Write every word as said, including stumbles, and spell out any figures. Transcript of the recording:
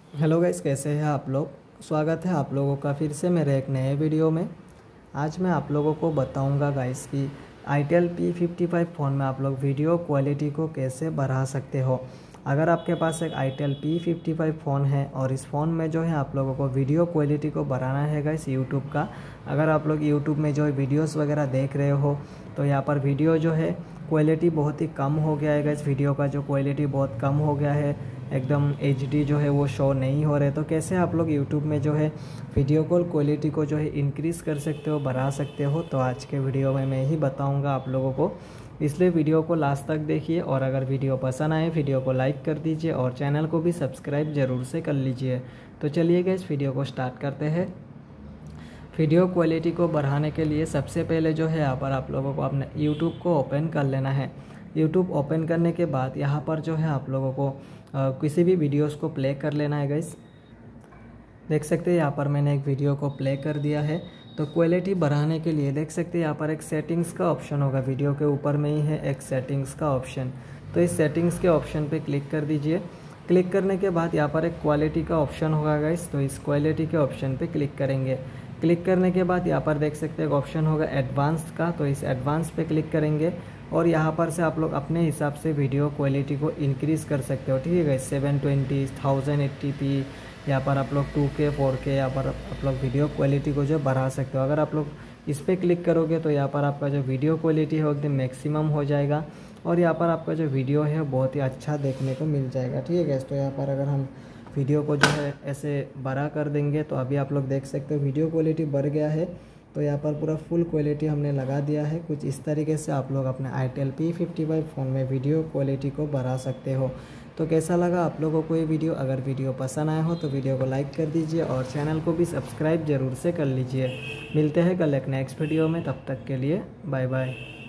Hello guys, कैसे हैं आप लोग। स्वागत है आप लोगों का फिर से मेरे एक नए वीडियो में। आज मैं आप लोगों को बताऊंगा गाइस कि I T L P fifty five phone में आप लोग वीडियो क्वालिटी को कैसे बढ़ा सकते हो। अगर आपके पास एक I T L P fifty five phone है और इस फ़ोन में जो है आप लोगों को वीडियो क्वालिटी को बढ़ाना है गाइस यूट्यूब का। अगर आप लोग यूट्यूब में जो वीडियोस वगैरह देख रहे हो तो यहाँ पर वीडियो जो है क्वालिटी बहुत ही कम हो गया है गाइस। वीडियो का जो क्वालिटी बहुत कम हो गया है, एकदम एच डी जो है वो शो नहीं हो रहे। तो कैसे आप लोग यूट्यूब में जो है वीडियो कॉल क्वालिटी को जो है इंक्रीज़ कर सकते हो, बढ़ा सकते हो, तो आज के वीडियो में मैं ही बताऊंगा आप लोगों को। इसलिए वीडियो को लास्ट तक देखिए और अगर वीडियो पसंद आए वीडियो को लाइक कर दीजिए और चैनल को भी सब्सक्राइब ज़रूर से कर लीजिए। तो चलिए गाइस वीडियो को स्टार्ट करते हैं। वीडियो क्वालिटी को बढ़ाने के लिए सबसे पहले जो है यहाँ पर आप लोगों को अपने यूट्यूब को ओपन कर लेना है। यूट्यूब ओपन करने के बाद यहाँ पर जो है आप लोगों को आ, किसी भी वीडियोस को प्ले कर लेना है गाइस। देख सकते हैं यहाँ पर मैंने एक वीडियो को प्ले कर दिया है। तो क्वालिटी बढ़ाने के लिए देख सकते हैं यहाँ पर एक सेटिंग्स का ऑप्शन होगा, वीडियो के ऊपर में ही है एक सेटिंग्स का ऑप्शन। तो इस सेटिंग्स के ऑप्शन पे क्लिक कर दीजिए। क्लिक करने के बाद यहाँ पर एक क्वालिटी का ऑप्शन होगा गाइस, तो इस क्वालिटी के ऑप्शन पे क्लिक करेंगे। क्लिक करने के बाद यहाँ पर देख सकते हैं एक ऑप्शन होगा एडवांस का, तो इस एडवांस पे क्लिक करेंगे और यहाँ पर से आप लोग अपने हिसाब से वीडियो क्वालिटी को इंक्रीज़ कर सकते हो। ठीक है, seven twenty thousand eighty P यहाँ पर आप लोग टू के फोर के यहाँ पर आप लोग वीडियो क्वालिटी को जो बढ़ा सकते हो। अगर आप लोग इस पर क्लिक करोगे तो यहाँ पर आपका जो वीडियो क्वालिटी है वो एकदम मैक्सिमम हो जाएगा और यहाँ पर आपका जो वीडियो है बहुत ही अच्छा देखने को मिल जाएगा। ठीक है, तो यहाँ पर अगर हम वीडियो को जो है ऐसे बड़ा कर देंगे तो अभी आप लोग देख सकते हो वीडियो क्वालिटी बढ़ गया है। तो यहाँ पर पूरा फुल क्वालिटी हमने लगा दिया है। कुछ इस तरीके से आप लोग अपने I T L P fifty five phone में वीडियो क्वालिटी को बढ़ा सकते हो। तो कैसा लगा आप लोगों को ये वीडियो। अगर वीडियो पसंद आया हो तो वीडियो को लाइक कर दीजिए और चैनल को भी सब्सक्राइब ज़रूर से कर लीजिए। मिलते हैं कल एक नेक्स्ट वीडियो में, तब तक के लिए बाय बाय।